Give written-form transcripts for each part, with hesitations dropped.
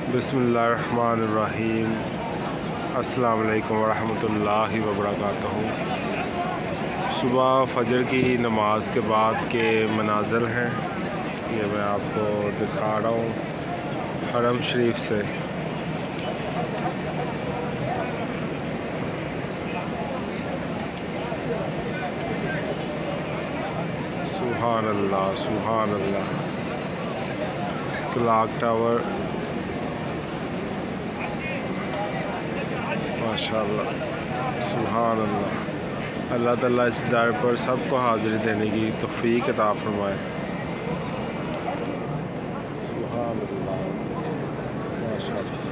बिस्मिल्लाहिर्रहमानिर्रहीम। अस्सलाम वालेकुम वरहमतुल्लाहि वबरकातुहू। सुबह फजर की नमाज के बाद के मनाज़िर हैं, ये मैं आपको दिखा रहा हूँ हरम शरीफ से। सुभान अल्लाह, सुभान अल्लाह। क्लॉक टावर माशाअल्लाह, सुभान अल्लाह। अल्लाह ताला इस दर पर सबको हाज़िरी देने की तौफ़ीक अता फरमाए। सुभान अल्लाह, माशाअल्लाह।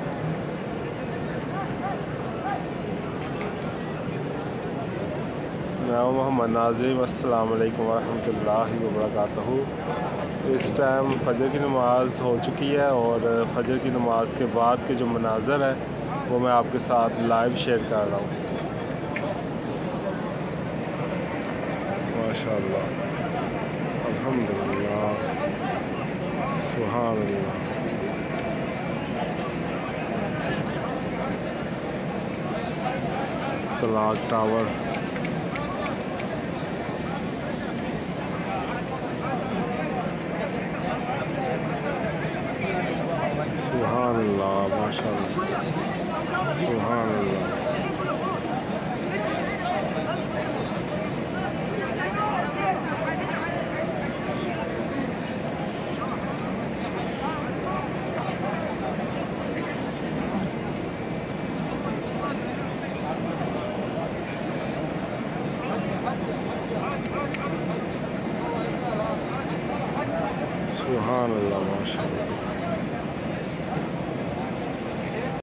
मैं मोहम्मद नाज़िम। अस्सलाम वालेकुम वरहमतुल्लाहि वबरकातुहू। इस टाइम फ़जर की नमाज़ हो चुकी है और फ़जर की नमाज़ के बाद के जो मनाज़र है वो मैं आपके साथ लाइव शेयर कर रहा हूँ। माशाअल्लाह, अल्हम्दुलिल्लाह, सुभान अल्लाह। क्लॉक टावर सुभान अल्लाह, माशाअल्लाह, सुभान अल्लाह। सुभान अल्लाह, माशाअल्लाह।